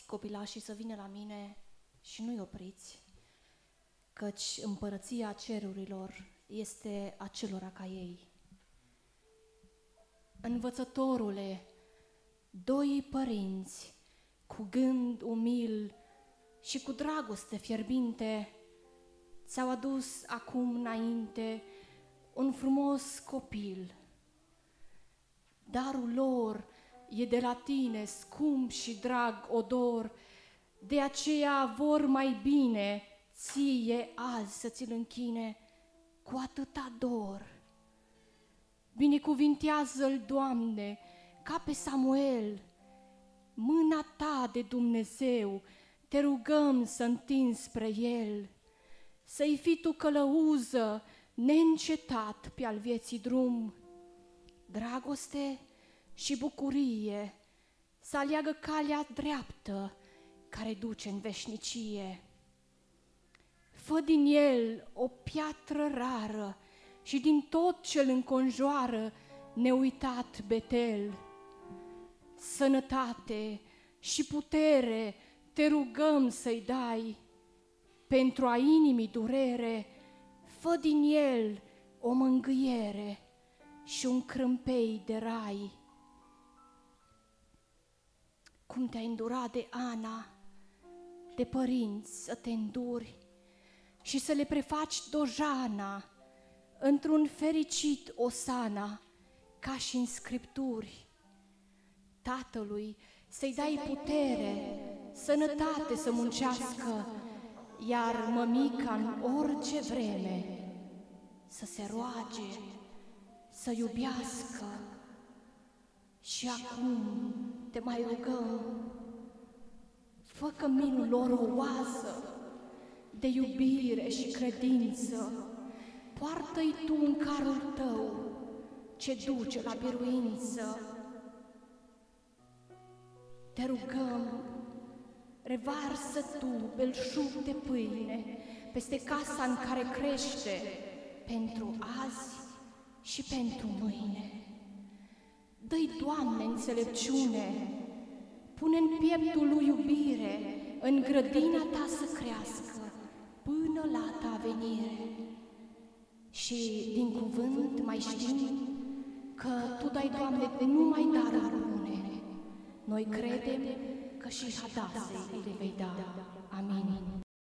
copilașii să vină la mine și nu-i opriți, căci împărăția cerurilor este acelora ca ei. Învățătorule, doi părinți, cu gând umil și cu dragoste fierbinte, ți-au adus acum înainte un frumos copil. Darul lor e de la tine, scump și drag odor, de aceea vor mai bine ție azi să ți-l închine cu atâta dor. Binecuvintează-l, Doamne, ca pe Samuel, mâna ta de Dumnezeu te rugăm să întinzi spre el, să-i fii tu călăuză neîncetat pe al vieții drum, dragoste și bucurie să aleagă calea dreaptă care duce în veșnicie. Fă din el o piatră rară și din tot ce-l înconjoară neuitat Betel. Sănătate și putere te rugăm să-i dai, pentru a inimii durere, fă din el o mângâiere și un crâmpei de rai. Cum te-ai îndurat de Ana, de părinți să te înduri și să le prefaci dojana într-un fericit osana, ca și în Scripturi. Tatălui să-i dai putere, sănătate să muncească, iar mămica în orice vreme să se roage, să iubească. Și acum te mai rugăm, fă căminul lor o oază de iubire și credință, poartă-i tu în carul tău ce duce la biruință. Te rugăm, revarsă tu belșug de pâine peste casa în care crește, pentru azi și pentru mâine. Dă-i, Doamne, înțelepciune, pune în pieptul lui iubire, în grădina ta să crească până la ta venire. Și din cuvânt mai știm că Tu dai, Doamne, numai daruri bune. Noi credem că și Hadasei le vei da. Amin.